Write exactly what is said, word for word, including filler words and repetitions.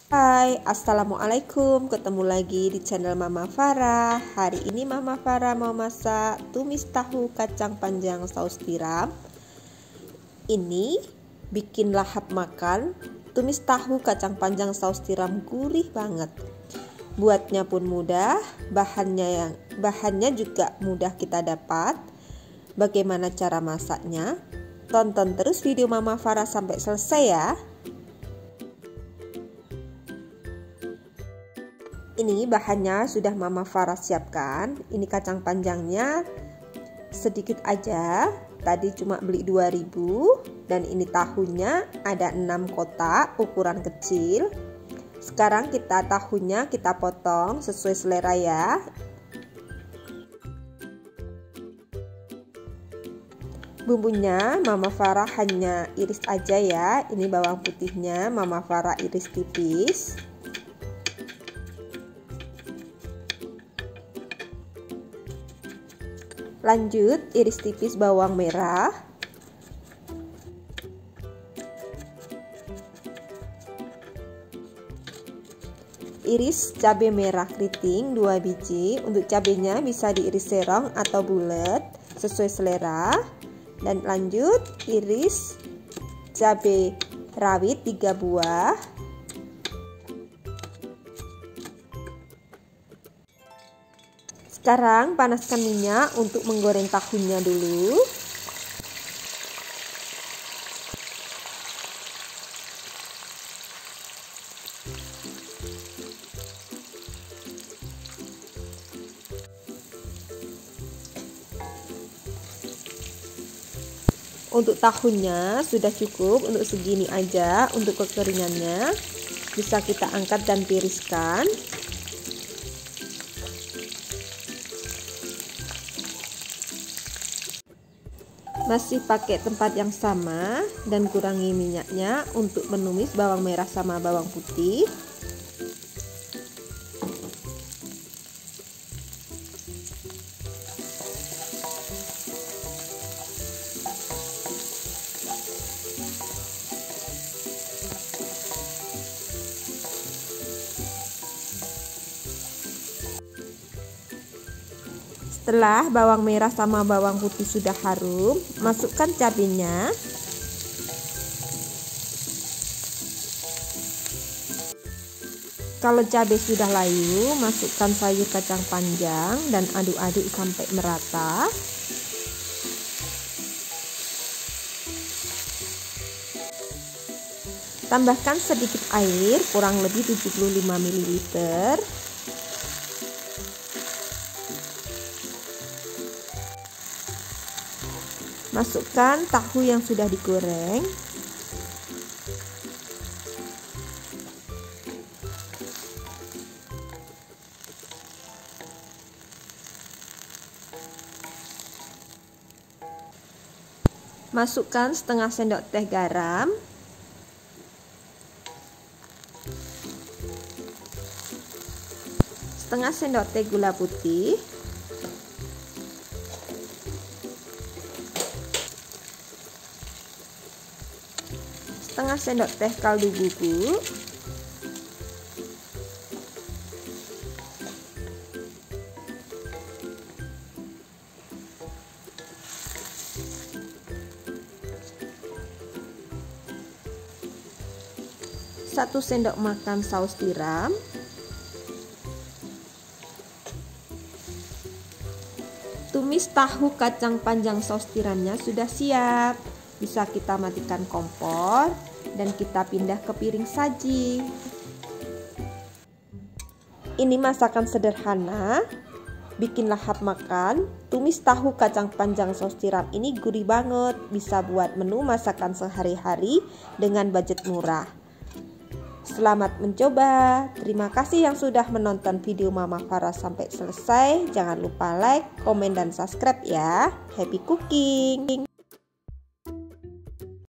Hai, assalamualaikum. Ketemu lagi di channel Mama Farah. Hari ini Mama Farah mau masak tumis tahu kacang panjang saus tiram. Ini bikin lahap makan. Tumis tahu kacang panjang saus tiram gurih banget. Buatnya pun mudah, bahannya yang bahannya juga mudah kita dapat. Bagaimana cara masaknya? Tonton terus video Mama Farah sampai selesai ya. Ini bahannya sudah Mama Farah siapkan. Ini kacang panjangnya sedikit aja. Tadi cuma beli dua ribu. Dan ini tahunya ada enam kotak ukuran kecil. Sekarang kita tahunya kita potong sesuai selera ya. Bumbunya Mama Farah hanya iris aja ya. Ini bawang putihnya Mama Farah iris tipis. Lanjut iris tipis bawang merah. Iris cabai merah keriting dua biji. Untuk cabenya bisa diiris serong atau bulat sesuai selera. Dan lanjut iris cabai rawit tiga buah. Sekarang panaskan minyak untuk menggoreng tahunya dulu. Untuk tahunya sudah cukup untuk segini aja. Untuk kekeringannya bisa kita angkat dan tiriskan. Masih pakai tempat yang sama dan kurangi minyaknya untuk menumis bawang merah sama bawang putih. Setelah bawang merah sama bawang putih sudah harum, masukkan cabenya. Kalau cabai sudah layu, masukkan sayur kacang panjang dan aduk-aduk sampai merata. Tambahkan sedikit air, kurang lebih tujuh puluh lima mililiter. Masukkan tahu yang sudah digoreng. Masukkan setengah sendok teh garam. Setengah sendok teh gula putih. Setengah sendok teh kaldu bubuk. Satu sendok makan saus tiram. Tumis tahu kacang panjang saus tiramnya sudah siap. Bisa kita matikan kompor dan kita pindah ke piring saji. Ini masakan sederhana, bikin lahap makan. Tumis tahu kacang panjang saus tiram ini gurih banget. Bisa buat menu masakan sehari-hari dengan budget murah. Selamat mencoba. Terima kasih yang sudah menonton video Mama Farah sampai selesai. Jangan lupa like, komen, dan subscribe ya. Happy cooking!